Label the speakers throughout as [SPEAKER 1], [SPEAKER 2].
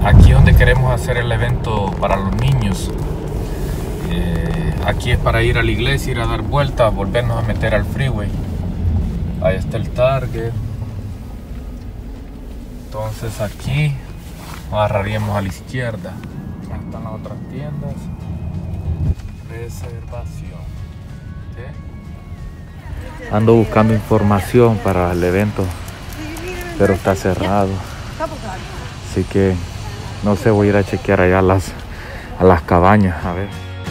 [SPEAKER 1] Aquí es donde queremos hacer el evento para los niños. Aquí es para ir a la iglesia, ir a dar vueltas, volvernos a meter al freeway. Ahí está el Target. Entonces aquí agarraríamos a la izquierda. Ahí están las otras tiendas. Reservación. ¿Sí? Ando buscando información para el evento, pero está cerrado. Así que no sé, voy a ir a chequear allá a las cabañas, a ver.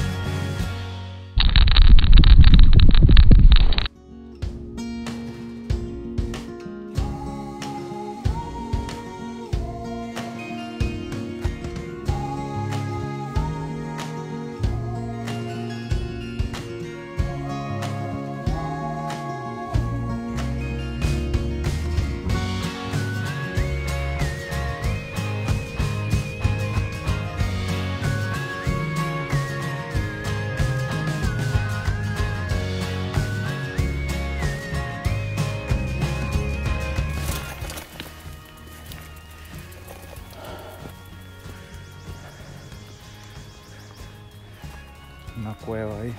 [SPEAKER 1] Una cueva ahí.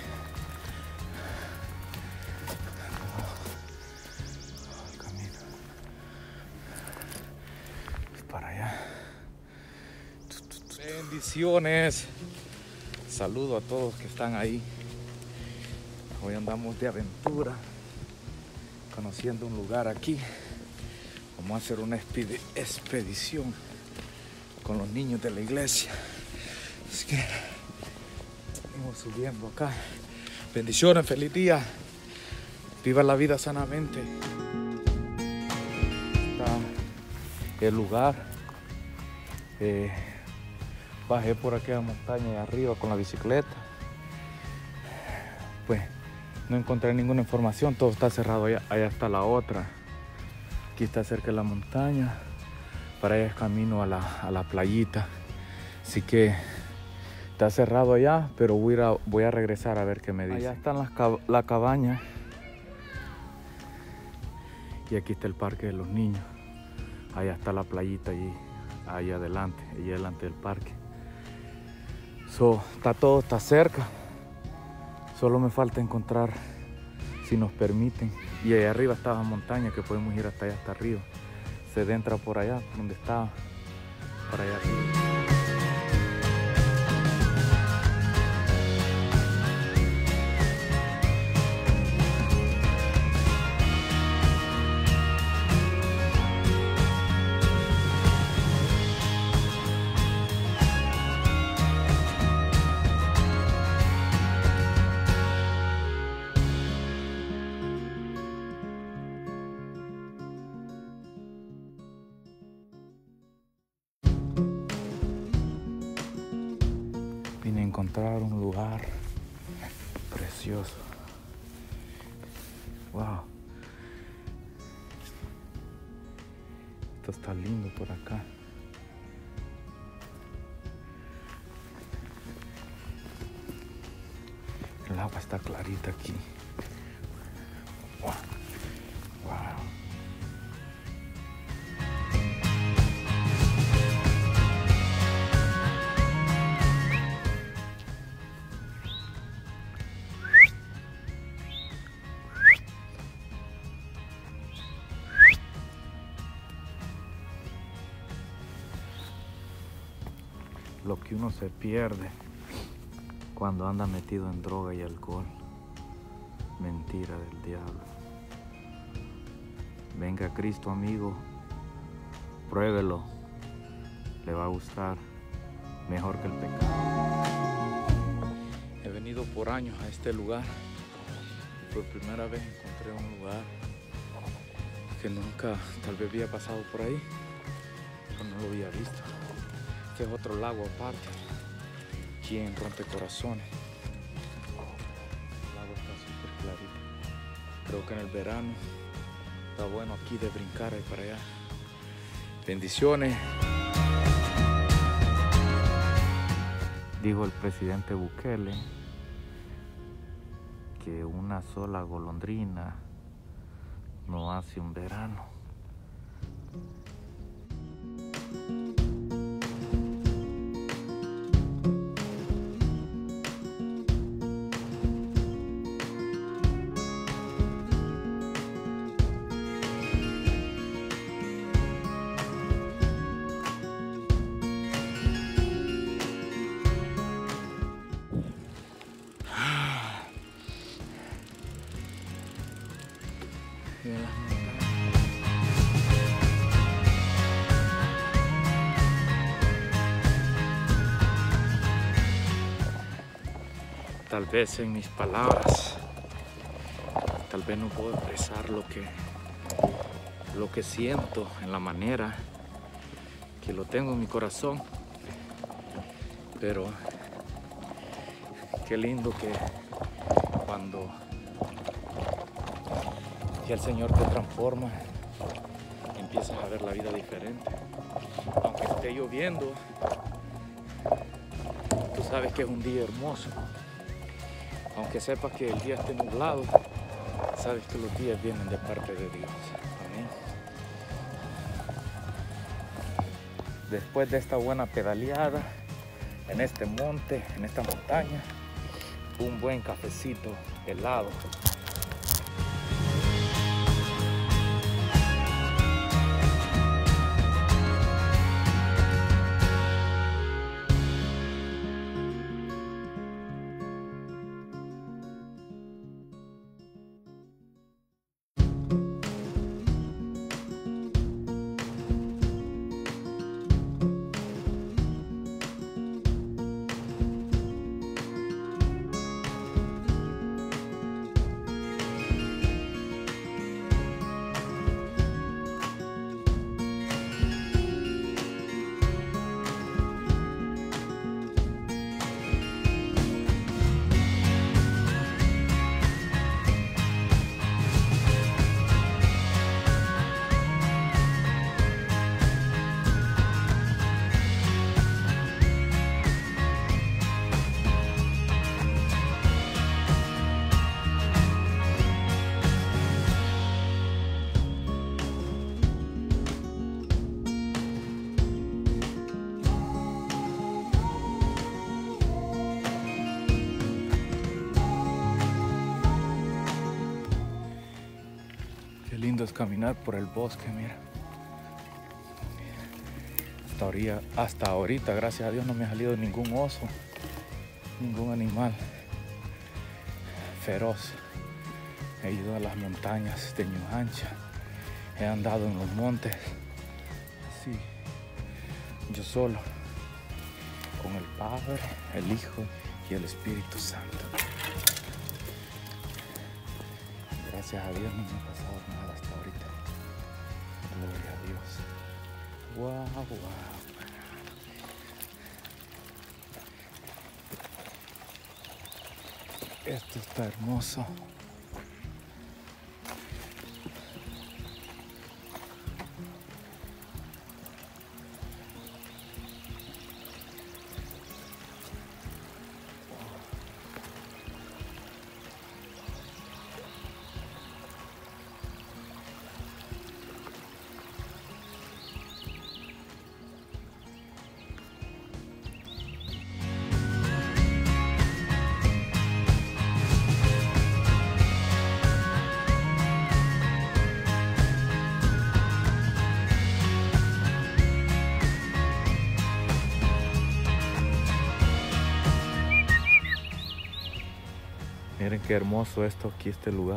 [SPEAKER 1] Camino. Para allá. Bendiciones. Saludo a todos que están ahí. Hoy andamos de aventura, conociendo un lugar aquí. Vamos a hacer una expedición con los niños de la iglesia. Así que vamos subiendo acá. Bendiciones, feliz día. Viva la vida sanamente. Está el lugar. Bajé por aquella montaña de arriba con la bicicleta. Pues no encontré ninguna información. Todo está cerrado. Allá está la otra. Aquí está cerca de la montaña. Para allá es camino a la playita. Así que está cerrado allá, pero voy a regresar a ver qué me dice. Allá están la cabaña. Y aquí está el parque de los niños. Allá está la playita ahí adelante del parque. Todo está cerca. Solo me falta encontrar, si nos permiten. Y allá arriba está la montaña, que podemos ir hasta allá, hasta arriba. Se adentra por allá, donde está, para allá arriba. Vine a encontrar un lugar precioso. Wow. Esto está lindo por acá. El agua está clarita aquí. Wow. Wow. Lo que uno se pierde cuando anda metido en droga y alcohol. Mentira del diablo. Venga a Cristo, amigo. Pruébelo. Le va a gustar mejor que el pecado. He venido por años a este lugar. Por primera vez encontré un lugar que nunca tal vez había pasado por ahí, pero no lo había visto. Este es otro lago aparte, aquí en Rompecorazones. El lago está súper clarito. Creo que en el verano está bueno aquí de brincar ahí para allá. Bendiciones. Dijo el presidente Bukele que una sola golondrina no hace un verano. Miren las montañas. Tal vez en mis palabras, tal vez no puedo expresar lo que siento en la manera que lo tengo en mi corazón, pero qué lindo que cuando el Señor te transforma, empiezas a ver la vida diferente. Aunque esté lloviendo, tú sabes que es un día hermoso. Aunque sepas que el día esté nublado, sabes que los días vienen de parte de Dios. Amén. Después de esta buena pedaleada en este monte, en esta montaña, un buen cafecito helado. Qué lindo es caminar por el bosque, mira. Hasta ahorita, gracias a Dios, no me ha salido ningún oso, ningún animal feroz. He ido a las montañas de Ñujancha, he andado en los montes, así, yo solo, con el Padre, el Hijo y el Espíritu Santo. Gracias a Dios no me ha pasado nada hasta ahorita. Gloria a Dios. Wow, wow. Esto está hermoso. Miren qué hermoso esto aquí, este lugar.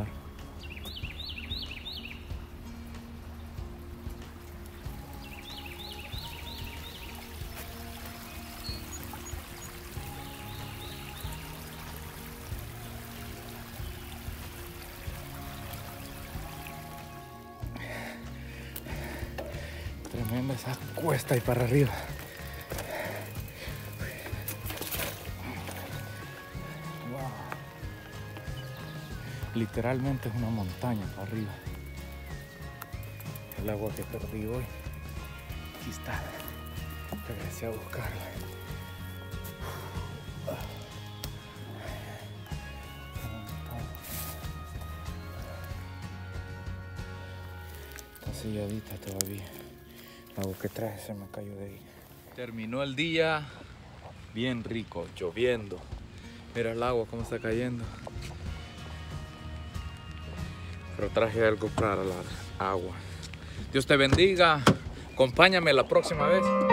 [SPEAKER 1] Tremenda esa cuesta y para arriba. Literalmente es una montaña para arriba. El agua que perdí hoy, aquí está. Regresé a buscarla. Está selladita todavía. El agua que traje se me cayó de ahí. Terminó el día bien rico, lloviendo. Mira el agua cómo está cayendo. Pero traje algo para la agua. Dios te bendiga. Acompáñame la próxima vez.